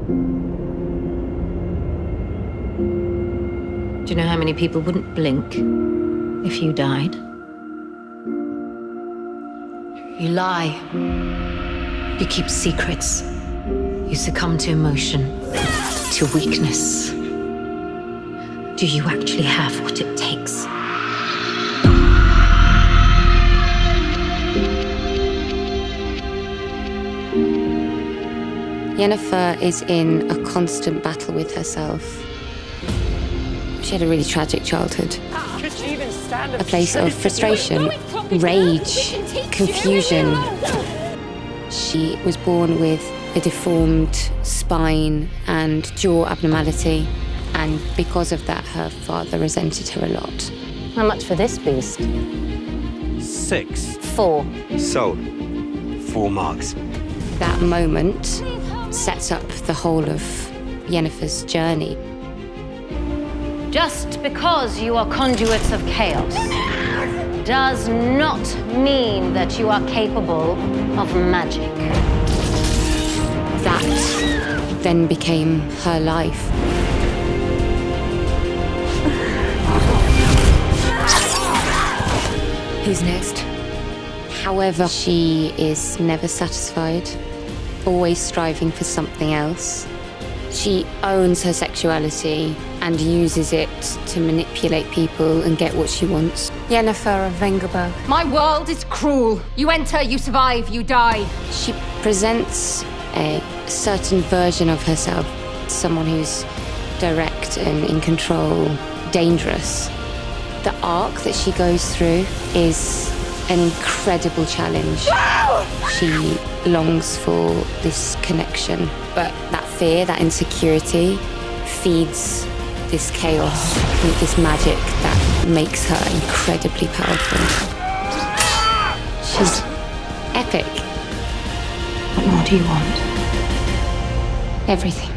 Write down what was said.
Do you know how many people wouldn't blink if you died? You lie. You keep secrets. You succumb to emotion, to weakness. Do you actually have what it takes? Yennefer is in a constant battle with herself. She had a really tragic childhood. A place of frustration, rage, confusion. She was born with a deformed spine and jaw abnormality, and because of that, her father resented her a lot. How much for this beast? 6. 4. Sold. 4 marks. That moment sets up the whole of Yennefer's journey. Just because you are conduits of chaos does not mean that you are capable of magic. That then became her life. Who's next? However, she is never satisfied, always striving for something else. She owns her sexuality and uses it to manipulate people and get what she wants. Yennefer of Vengerberg. My world is cruel. You enter, you survive, you die. She presents a certain version of herself, someone who's direct and in control, dangerous. The arc that she goes through is an incredible challenge. She longs for this connection, but that fear, that insecurity, feeds this chaos, this magic that makes her incredibly powerful. She's epic. What more do you want? Everything.